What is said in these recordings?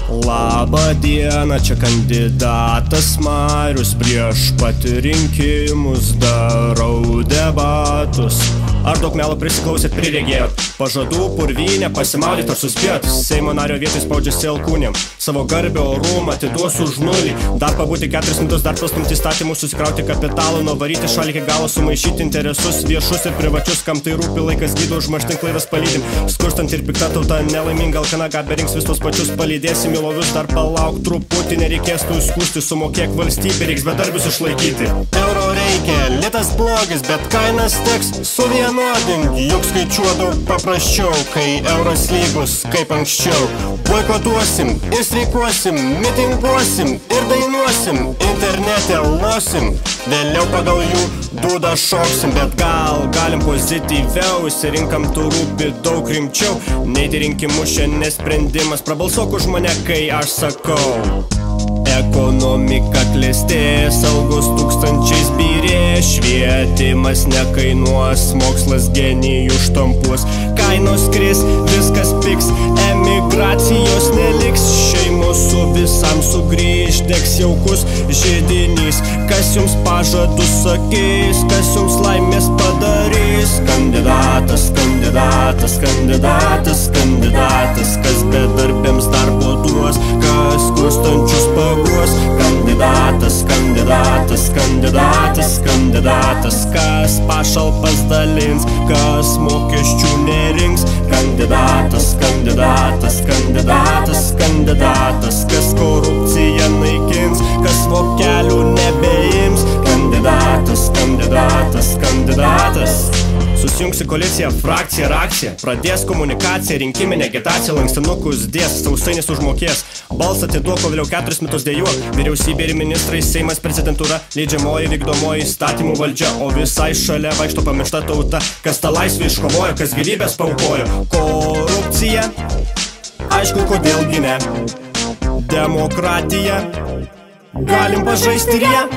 Labą dieną, čia kandidatas Marius, prieš pat rinkimus darau debatus. Ar daug melo prisiklausėt, priregėjot? Pažadų purvynę pasimaudyt ar suspėjot? Seimo nario vietoj spaudžiasi alkūnėm, savo garbę orumą atiduosiu už nulį. Dar pabūti 4 metus, dar prastumti įstatymus, susikrauti kapitalą, nuvaryti šalį iki galo, sumaišyti interesus viešus ir privačius, kam tai rūpi, laikas gydo, užmarštint klaidas palydim. Skurstant ir pikta tauta, nelaiminga alkana, gabė rinks vis tos pačius, palydėsim į lovius, dar palauk truputį, nereikės tu įskūsti, sumokėk valstybė, reiks bedarbius išlaikyti. Euro reikia, litas blogis, bet kainas teks suvienodink, juk skaičiuodau paprasčiau, kai euras lygus kaip anksčiau. Boikotuosim ir streikuosim, mitinguosim ir dainuosim, internete losim, vėliau pagal jų dūdą šoksim. Bet gal galim pozityviau, išsirinkam tu rūpi daug rimčiau, neiti rinkimus šiandien sprendimas, prabalsuok už mane, kai aš sakau. Ekonomika klestės, algos tūkstančiais byrės, švietimas nekainuos, mokslas genijų štampuos, kainos kris, viskas piks, emigracijos neliks, šeimos su visam sugrįž, degs jaukus židinys, kas jums pažadus sakys, kas jums laimės padarys. Kandidatas, kandidatas, kandidatas, kandidatas, kas bedarbiams darbo duos, kas skurstančius paguos. Kandidatas, kandidatas, kandidatas, kandidatas, kas pašalpas dalins, kas mokesčių nerinks. Kandidatas, kandidatas, kandidatas, kandidatas, kas korupciją naikins, kas vokelių nebeims. Kandidatas, kandidatas, kandidatas. Susijungs į koaliciją, frakciją ir akciją, pradės komunikaciją, rinkiminę agitaciją, lankstinukus dės, sausainis užmokės, balsą atiduok, o vėliau 4 metus dėjuok. Vyriausybė ir ministrai, Seimas, prezidentūra, leidžiamoji vykdomoji įstatymų valdžia, o visai šalia vaikšto pamiršta tauta, kas tą laisvę iškovojo, kas gyvybės paaukojo. Korupcija, aišku, kodėlgi ne. Demokratija, galim pažaisti ir ją.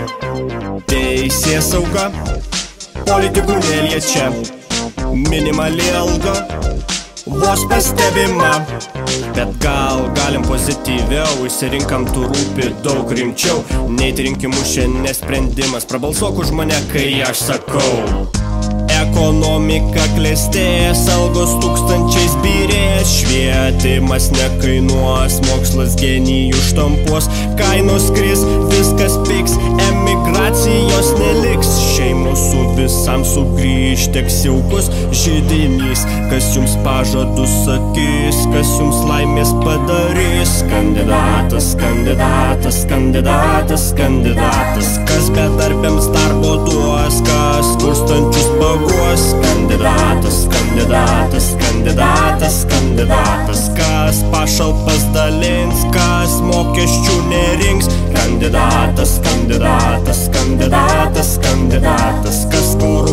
Teisėsauga, politikų neliečia, minimali alga vos pastebima. Bet gal galim pozityviau, išsirinkam tu rūpi daug rimčiau, neiti rinkimus šiandien sprendimas, prabalsuok už mane, kai aš sakau. Ekonomika klestės, algos tūkstančiais byrės, švietimas nekainuos, mokslas genijų štampuos, kainos kris, viskas piks, emigracijos neliks, šeimos su visam sugrįž, teks jaukus židinys, kas jums pažadus sakys, kas jums laimės padarys. Kandidatas, kandidatas, kandidatas, kandidatas, kas bedarbiams darbo duos, kas skurstančius paguos. Kandidatas, kandidatas, kandidatas, kandidatas, kas pašalpas dalins, kas mokesčių nerinks. Kandidatas, kandidatas, kandidatas, kandidatas, kas korupciją